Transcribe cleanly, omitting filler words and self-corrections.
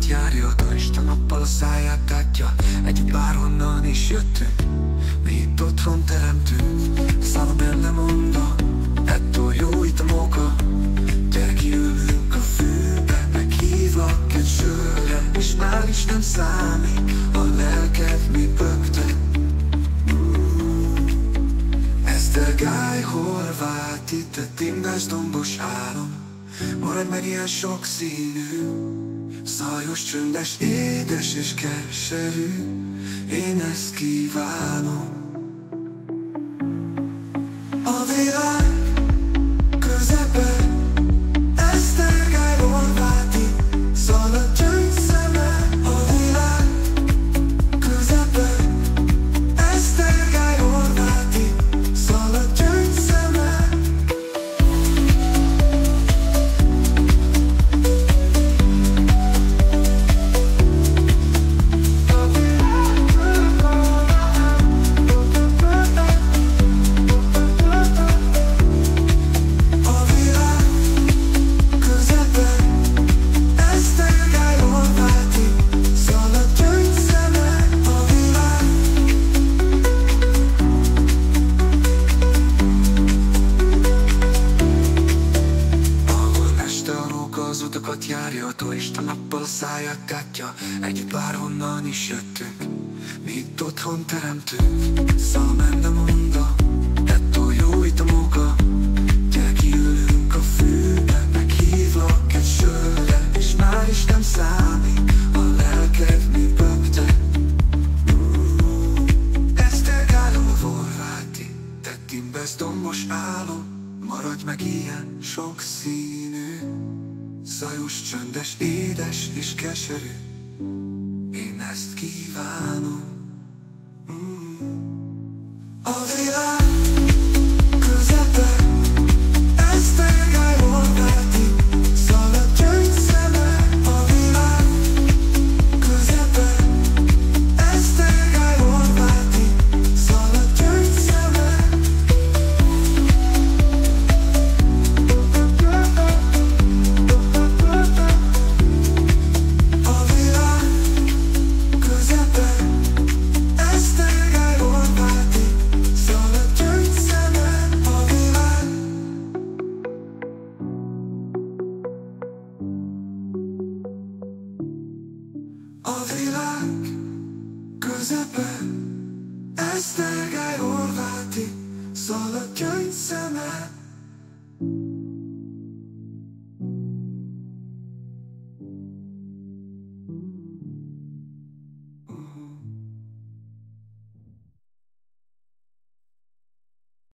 járja, turista nappal a száját tátja. Egy bárhonnan is jöttünk, mi itt otthon teremtünk. Szállam el, nem mondom, ettől jó itt a móka. Gyere, kiülünk a fűbe, meghívlak egy sörre, és már is nem számít a lelked, mi bögte. Esztergály, Horváth, itt a Timbás dombos álom. Maradj meg ilyen sokszínű, zajos, csöndes, édes és keserű. Én ezt kívánom. A világ közepe, Esztergály, Horváth, szalad gyöngyszeme. A világ közepe, Esztergály, Horváth, szalad gyöngyszeme. Az utakat járja, a turista nappal a száját tátja. Egy bárhonnan is jöttünk, mi itt otthon teremtünk. Szállam el, nem mondom, ettől jó itt a móka. Gyere, kiülünk a fűbe, meghívlak egy sörre, és már is nem számít a lelked, mi bögte. Esztergály, Horváth, te Timbás dombos álom. Maradj meg ilyen sokszínű, zajos, csöndes, édes és keserű. Én ezt kívánom. A világ közepe, Esztergály, Horváth, szalad gyöngyszeme. A világ közepe, Esztergály, Horváth, szalad gyöngyszeme. A világ közepe, Esztergály, Horváth, szalad gyöngyszeme.